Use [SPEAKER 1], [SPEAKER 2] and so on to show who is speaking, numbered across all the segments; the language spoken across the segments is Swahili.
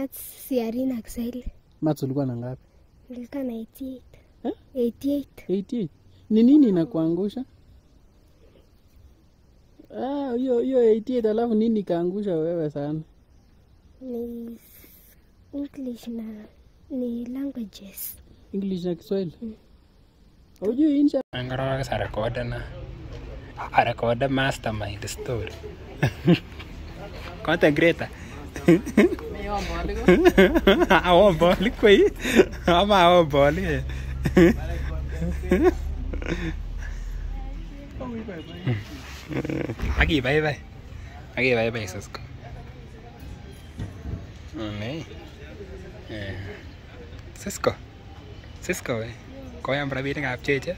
[SPEAKER 1] maths CRE na Kiswahili.
[SPEAKER 2] Maths ulikuwa na ngapi?
[SPEAKER 1] Nilikuwa na 88.
[SPEAKER 2] 88. Ni nini inakuangusha? Hiyo 88 alafu nini kaangusha wewe sana?
[SPEAKER 1] Ni English na ni languages.
[SPEAKER 2] English na Kiswahili. Hujui insha.
[SPEAKER 3] Angara sa record na. Record mastermind story. Content creator. Awon boli ko yi. Ama awon boli. Aki bye. Aki bye Sisco. Sisco we. Koyam rabinikab cheche.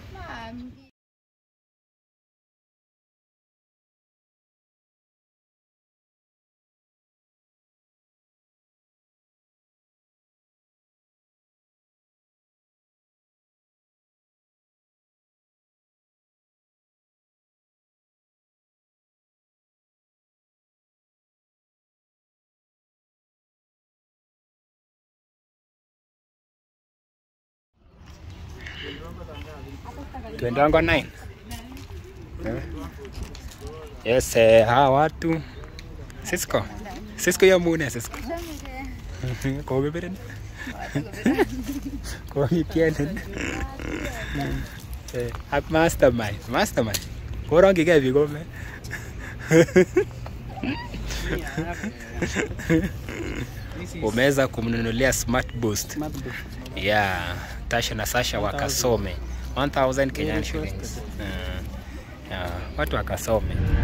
[SPEAKER 3] Tuendongo 9. Yes, hawa watu Sisco ya mune Sisco. Ko beberen. Ko hitienen. At mastermind. Ko rangi ke bigome. Umeweza kumnunulia smart boost. Yeah, Tasha na Sasha wakasome 1000 Kenyan shillings. Watu wakasome.